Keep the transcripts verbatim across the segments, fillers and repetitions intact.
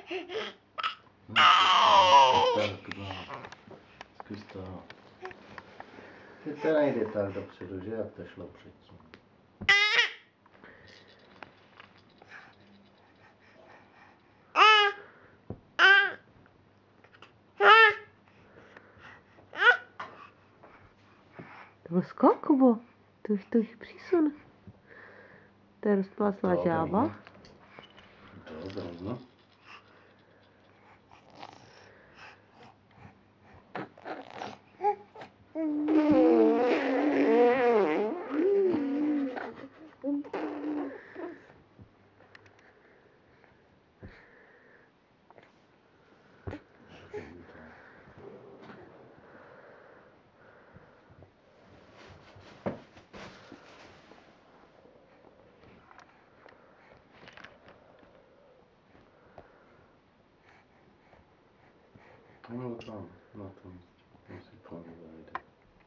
Zkus to. Ty to nejde tak dopředu, že jak to šlo předtím. To byl skok, Kubo. To už to už přísun. To je rozpláclá žába. Dobrý, no. No tam, na tom, tam si pán zajde.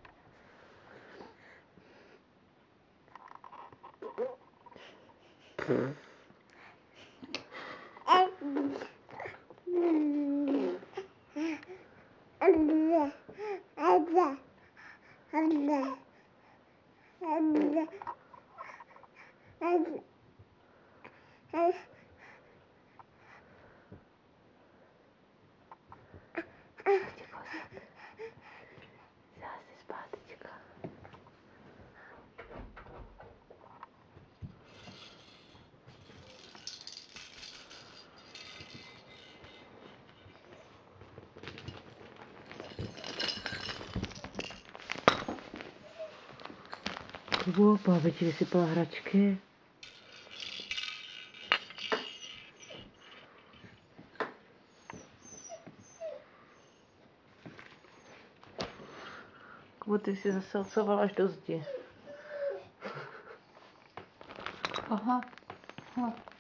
Zase zpátečka. Kubo, bábička vysypala hračky. Kubo, ty jsi zase odsoval až do zdi. Aha. Aha.